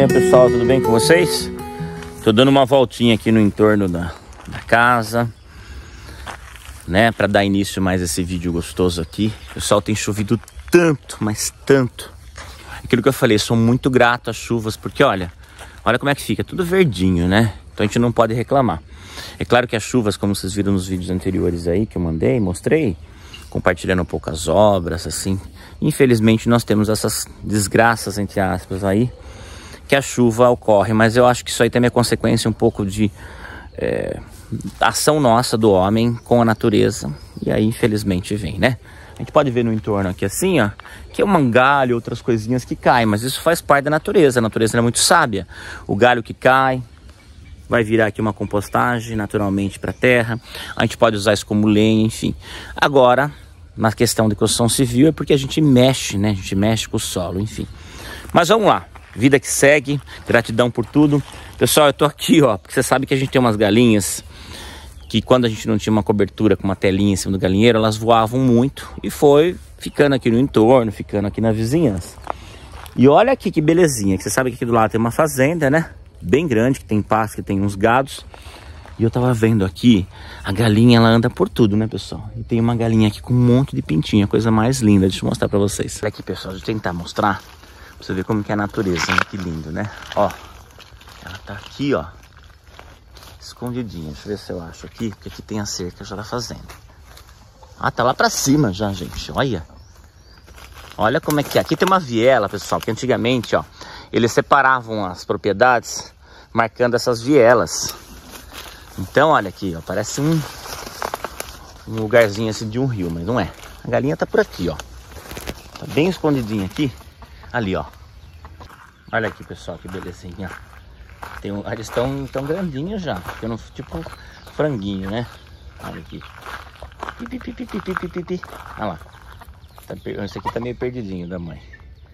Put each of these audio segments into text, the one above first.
aí, pessoal, tudo bem com vocês? Tô dando uma voltinha aqui no entorno da casa, né, para dar início mais a esse vídeo gostoso aqui. O sol tem chovido tanto, mas tanto. Aquilo que eu falei, sou muito grato às chuvas, porque olha como é que fica, tudo verdinho, né? Então a gente não pode reclamar. É claro que as chuvas, como vocês viram nos vídeos anteriores aí, que eu mostrei, compartilhando um pouco as obras, assim. Infelizmente nós temos essas desgraças, entre aspas, aí, que a chuva ocorre. Mas eu acho que isso aí também é consequência um pouco de ação nossa do homem com a natureza. E aí, infelizmente, vem, né? A gente pode ver no entorno aqui assim, ó, que é um galho, outras coisinhas que caem. Mas isso faz parte da natureza. A natureza é muito sábia. O galho que cai vai virar aqui uma compostagem naturalmente para a terra. A gente pode usar isso como lenha, enfim. Agora, na questão de construção civil, é porque a gente mexe, né? A gente mexe com o solo, enfim. Mas vamos lá. Vida que segue. Gratidão por tudo. Pessoal, eu tô aqui, ó, porque você sabe que a gente tem umas galinhas que quando a gente não tinha uma cobertura com uma telinha em cima do galinheiro, elas voavam muito. E foi ficando aqui no entorno, ficando aqui na vizinhança. E olha aqui que belezinha. Que você sabe que aqui do lado tem uma fazenda, né? Bem grande, que tem pasto, que tem uns gados. E eu tava vendo aqui, a galinha, ela anda por tudo, né, pessoal? E tem uma galinha aqui com um monte de pintinha, coisa mais linda. Deixa eu mostrar pra vocês. Olha aqui, pessoal, deixa eu tentar mostrar, pra você ver como que é a natureza, né? Que lindo, né? Ó, ela tá aqui, ó, escondidinha. Deixa eu ver se eu acho aqui, porque aqui tem a cerca já da fazenda. Ah, tá lá pra cima já, gente, olha. Olha como é que é. Aqui tem uma viela, pessoal, que antigamente, ó, eles separavam as propriedades marcando essas vielas. Então, olha aqui, ó, parece um lugarzinho assim de um rio, mas não é. A galinha tá por aqui, ó. Tá bem escondidinha aqui. Ali, ó. Olha aqui, pessoal, que belezinha. Eles estão tão grandinhos já. Ficando tipo franguinho, né? Olha aqui. Olha lá. Esse aqui tá meio perdidinho da mãe.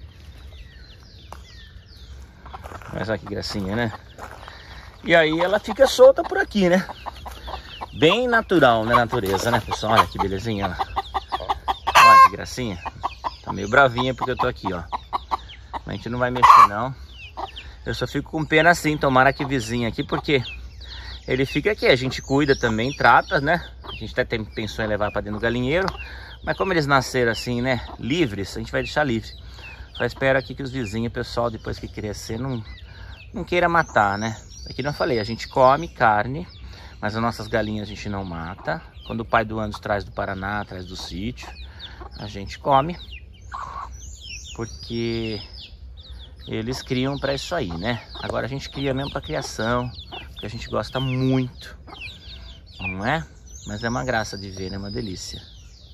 Mas olha que gracinha, né? E aí ela fica solta por aqui, né? Bem natural na natureza, né, pessoal? Olha que belezinha, ó. Olha que gracinha. Tá meio bravinha porque eu tô aqui, ó. Mas a gente não vai mexer, não. Eu só fico com pena assim, tomara que vizinho aqui, porque ele fica aqui. A gente cuida também, trata, né? A gente até pensou em levar pra dentro do galinheiro. Mas como eles nasceram assim, né, livres, a gente vai deixar livre. Só espero aqui que os vizinhos, pessoal, depois que crescer, não queira matar, né? Aqui não falei, a gente come carne, mas as nossas galinhas a gente não mata. Quando o pai do Anderson traz do Paraná, traz do sítio, a gente come. Porque eles criam para isso aí, né? Agora a gente cria mesmo para criação, porque a gente gosta muito, não é? Mas é uma graça de ver, né? Uma delícia.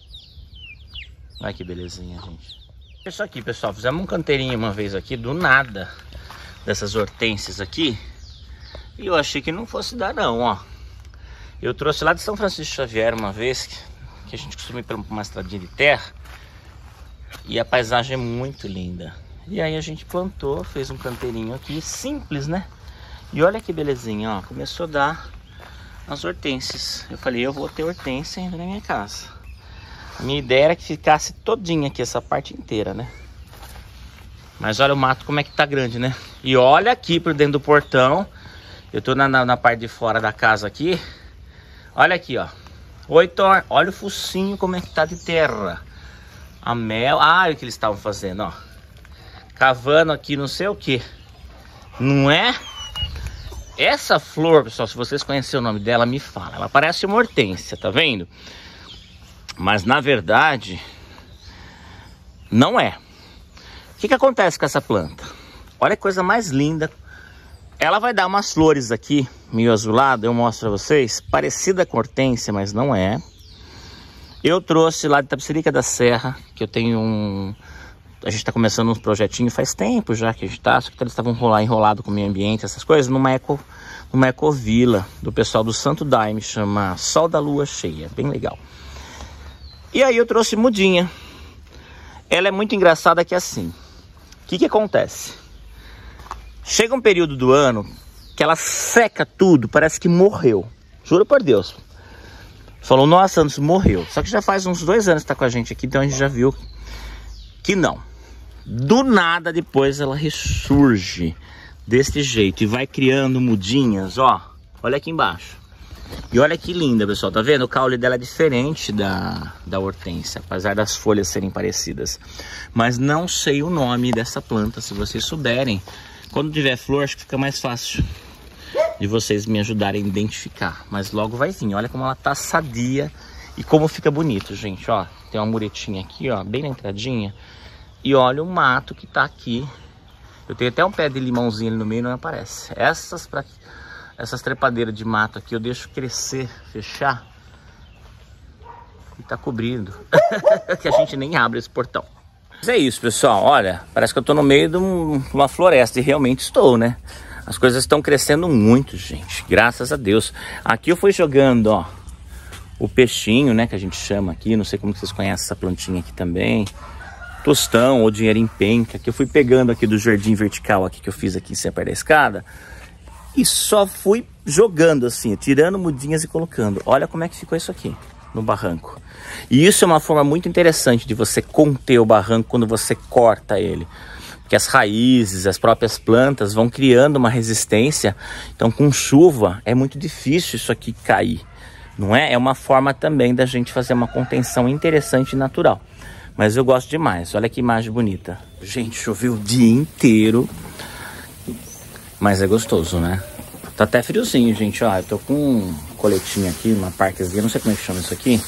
Olha que belezinha, gente. Isso aqui, pessoal, fizemos um canteirinho uma vez aqui, do nada, dessas hortênsias aqui. E eu achei que não fosse dar não, ó. Eu trouxe lá de São Francisco Xavier uma vez, que a gente costuma ir por uma estradinha de terra. E a paisagem é muito linda. E aí a gente plantou, fez um canteirinho aqui, simples, né? E olha que belezinha, ó. Começou a dar as hortênsias. Eu falei, eu vou ter hortênsia ainda na minha casa. A minha ideia era que ficasse todinha aqui, essa parte inteira, né? Mas olha o mato como é que tá grande, né? E olha aqui por dentro do portão. Eu tô na parte de fora da casa aqui. Olha aqui, ó. Oi, Thor. Olha o focinho como é que tá de terra. A mel. Ah, é o que eles estavam fazendo, ó. Cavando aqui não sei o que. Não é? Essa flor, pessoal, se vocês conhecerem o nome dela, me fala. Ela parece uma hortênsia, tá vendo? Mas na verdade, não é. O que acontece com essa planta? Olha que coisa mais linda. Ela vai dar umas flores aqui, meio azulada, eu mostro pra vocês. Parecida com hortênsia, mas não é. Eu trouxe lá de Tapicerica da Serra, que eu tenho a gente tá começando um projetinho faz tempo já que a gente tá. Só que eles estavam enrolado com o meio ambiente, essas coisas, numa ecovila do pessoal do Santo Daime, chama Sol da Lua Cheia, bem legal. E aí eu trouxe mudinha. Ela é muito engraçada que é assim. O que acontece? Chega um período do ano que ela seca tudo, parece que morreu. Juro por Deus. Falou, nossa, Anderson, morreu. Só que já faz uns 2 anos que tá com a gente aqui, então a gente já viu que não. Do nada, depois ela ressurge desse jeito e vai criando mudinhas, ó. Olha aqui embaixo. E olha que linda, pessoal, tá vendo? O caule dela é diferente da hortênsia, apesar das folhas serem parecidas. Mas não sei o nome dessa planta, se vocês souberem. Quando tiver flor, acho que fica mais fácil de vocês me ajudarem a identificar. Mas logo vai vir, olha como ela tá sadia e como fica bonito, gente, ó. Tem uma muretinha aqui, ó, bem na entradinha. E olha o mato que tá aqui. Eu tenho até um pé de limãozinho ali no meio, não aparece. Essas trepadeiras de mato aqui eu deixo crescer, fechar. E tá cobrindo. Que a gente nem abre esse portão. Mas é isso, pessoal. Olha, parece que eu tô no meio de uma floresta. E realmente estou, né? As coisas estão crescendo muito, gente. Graças a Deus. Aqui eu fui jogando, ó, o peixinho, né? Que a gente chama aqui. Não sei como que vocês conhecem essa plantinha aqui também. Tostão ou dinheiro em penca. Que eu fui pegando aqui do jardim vertical aqui que eu fiz aqui em cima perto da escada. E só fui jogando assim, tirando mudinhas e colocando. Olha como é que ficou isso aqui no barranco. E isso é uma forma muito interessante de você conter o barranco quando você corta ele. Porque as raízes, as próprias plantas vão criando uma resistência. Então com chuva é muito difícil isso aqui cair, não é? É uma forma também da gente fazer uma contenção interessante e natural. Mas eu gosto demais, olha que imagem bonita. Gente, choveu o dia inteiro. Mas é gostoso, né? Tá até friozinho, gente, ó. Eu tô com um coletinho aqui, uma parquezinha, não sei como é que chama isso aqui.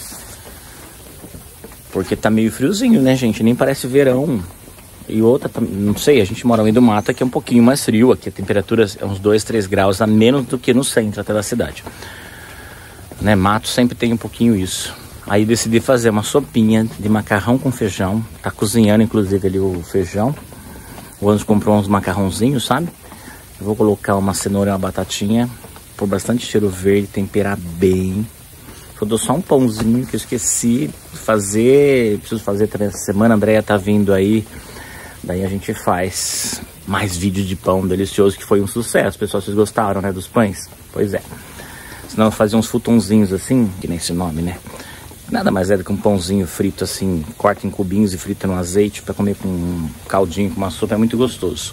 Porque tá meio friozinho, né, gente? Nem parece verão. E outra, não sei, a gente mora no meio do mato, aqui é um pouquinho mais frio. Aqui a temperatura é uns 2, 3 graus a menos do que no centro até da cidade. Né? Mato sempre tem um pouquinho isso. Aí decidi fazer uma sopinha de macarrão com feijão. Tá cozinhando, inclusive, ali o feijão. O Anderson comprou uns macarrãozinhos, sabe? Eu vou colocar uma cenoura e uma batatinha, por bastante cheiro verde, temperar bem. Eu dou só um pãozinho que eu esqueci de fazer, preciso fazer também essa semana. A Andréia tá vindo aí, daí a gente faz mais vídeo de pão delicioso, que foi um sucesso. Pessoal, vocês gostaram, né, dos pães? Pois é. Senão eu fazia uns futonzinhos assim, que nem esse nome, né? Nada mais é do que um pãozinho frito assim, corta em cubinhos e frita no azeite para comer com um caldinho, com uma sopa, é muito gostoso.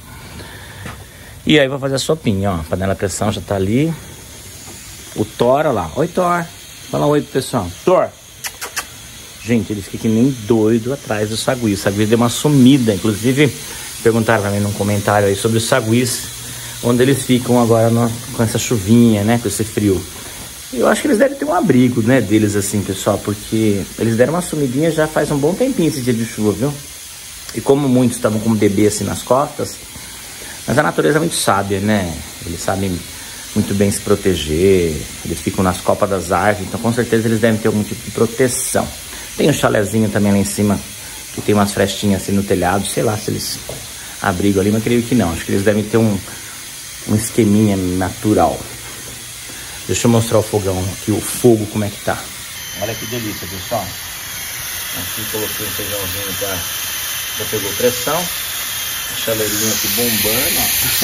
E aí vou fazer a sopinha, ó. A panela a pressão já tá ali. O Thor, ó lá. Oi, Thor. Fala oi pro pessoal. Thor. Gente, ele fica que nem doido atrás do sagui. O sagui deu uma sumida. Inclusive, perguntaram pra mim num comentário aí sobre os saguis. Onde eles ficam agora com essa chuvinha, né? Com esse frio. Eu acho que eles devem ter um abrigo, né? Deles assim, pessoal. Porque eles deram uma sumidinha já faz um bom tempinho esse dia de chuva, viu? E como muitos estavam com um bebê assim nas costas... Mas a natureza é muito sábia, né? Eles sabem muito bem se proteger, eles ficam nas copas das árvores, então com certeza eles devem ter algum tipo de proteção. Tem um chalezinho também lá em cima, que tem umas frestinhas assim no telhado, sei lá se eles abrigam ali, mas creio que não. Acho que eles devem ter um esqueminha natural. Deixa eu mostrar o fogão aqui, o fogo como é que tá. Olha que delícia, pessoal. Aqui coloquei o feijãozinho, já pegou pressão. Chaleirinho aqui bombando,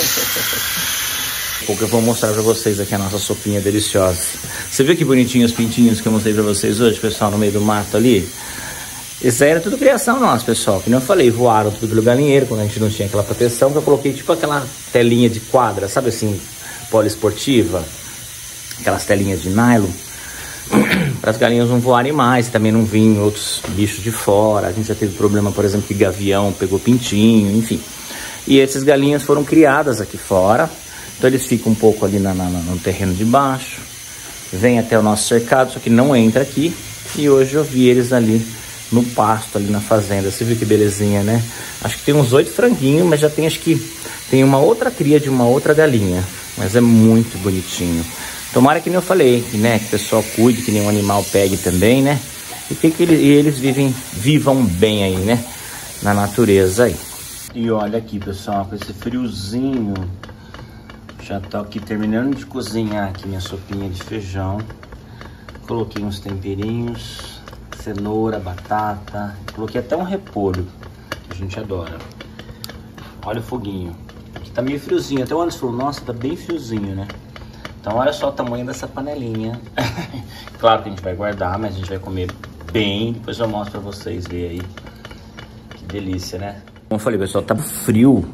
ó. Pouco eu vou mostrar pra vocês aqui a nossa sopinha deliciosa. Você viu que bonitinho os pintinhos que eu mostrei pra vocês hoje, pessoal, no meio do mato ali? Isso aí era tudo criação nossa, pessoal. Que nem eu falei, voaram tudo pelo galinheiro quando a gente não tinha aquela proteção. Que eu coloquei tipo aquela telinha de quadra, sabe assim, poliesportiva? Aquelas telinhas de nylon. Para as galinhas não voarem mais, também não virem outros bichos de fora. A gente já teve problema, por exemplo, que gavião pegou pintinho, enfim. E essas galinhas foram criadas aqui fora. Então eles ficam um pouco ali no terreno de baixo. Vem até o nosso cercado, só que não entra aqui. E hoje eu vi eles ali no pasto, ali na fazenda. Você viu que belezinha, né? Acho que tem uns 8 franguinhos, mas já tem, acho que tem uma outra cria de uma outra galinha. Mas é muito bonitinho. Tomara que nem eu falei, né? Que o pessoal cuide, que nenhum animal pegue também, né? E que eles vivam bem aí, né? Na natureza aí. E olha aqui, pessoal, com esse friozinho. Já tô aqui terminando de cozinhar aqui minha sopinha de feijão. Coloquei uns temperinhos, cenoura, batata. Coloquei até um repolho, que a gente adora. Olha o foguinho. Aqui tá meio friozinho. Até o Anderson falou, nossa, tá bem friozinho, né? Então olha só o tamanho dessa panelinha. Claro que a gente vai guardar, mas a gente vai comer bem. Depois eu mostro pra vocês verem aí. Que delícia, né? Como eu falei, pessoal, tá frio.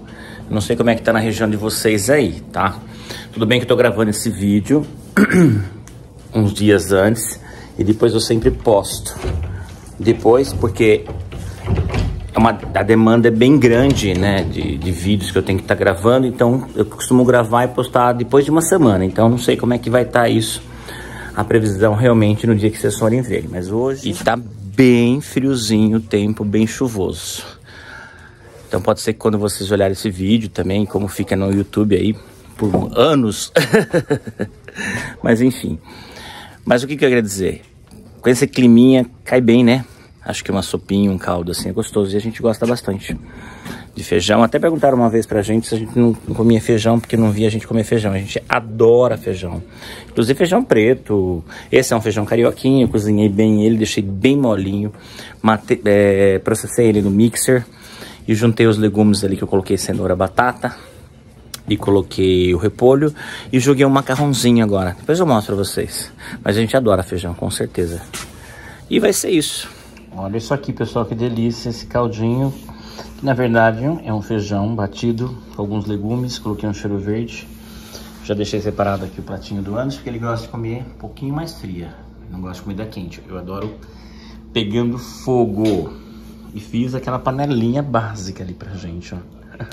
Não sei como é que tá na região de vocês aí, tá? Tudo bem que eu tô gravando esse vídeo uns dias antes e depois eu sempre posto. Depois, porque a demanda é bem grande, né? De vídeos que eu tenho que estar gravando. Então eu costumo gravar e postar depois de uma semana. Então não sei como é que vai estar isso. A previsão realmente no dia que vocês forem ver. Mas hoje... E tá bem friozinho o tempo, bem chuvoso. Então pode ser que quando vocês olharem esse vídeo também, como fica no YouTube aí, por anos. Mas enfim. Mas o que eu queria dizer? Com esse climinha, cai bem, né? Acho que uma sopinha, um caldo assim é gostoso. E a gente gosta bastante de feijão. Até perguntaram uma vez pra gente se a gente não comia feijão, porque não via a gente comer feijão. A gente adora feijão. Inclusive feijão preto. Esse é um feijão carioquinho. Eu cozinhei bem ele, deixei bem molinho. Processei ele no mixer. E juntei os legumes ali que eu coloquei, cenoura, batata. E coloquei o repolho. E joguei um macarrãozinho agora. Depois eu mostro pra vocês. Mas a gente adora feijão, com certeza. E vai ser isso. Olha isso aqui, pessoal, que delícia. Esse caldinho, que na verdade é um feijão batido com alguns legumes. Coloquei um cheiro verde. Já deixei separado aqui o pratinho do Anderson, porque ele gosta de comer um pouquinho mais fria. Não gosta de comida quente. Eu adoro pegando fogo. E fiz aquela panelinha básica ali pra gente, ó.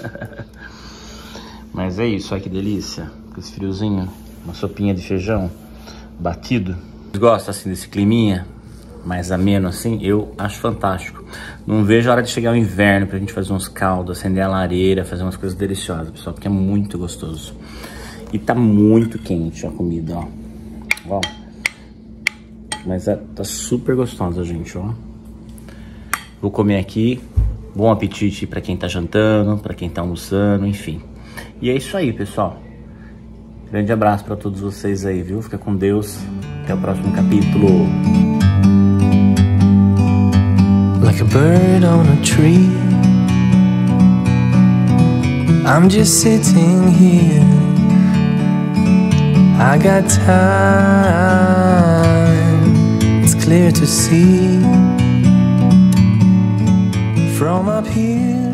Mas é isso, olha que delícia. Com esse friozinho, uma sopinha de feijão batido. Vocês gostam assim desse climinha mais ameno assim? Eu acho fantástico. Não vejo a hora de chegar o inverno pra gente fazer uns caldos, acender a lareira, fazer umas coisas deliciosas, pessoal, porque é muito gostoso. E tá muito quente a comida, ó. Ó. Mas tá super gostosa, gente, ó. Vou comer aqui. Bom apetite pra quem tá jantando, pra quem tá almoçando, enfim. E é isso aí, pessoal. Grande abraço pra todos vocês aí, viu? Fica com Deus. Até o próximo capítulo. Like a bird on a tree, I'm just sitting here. I got time, it's clear to see from up here.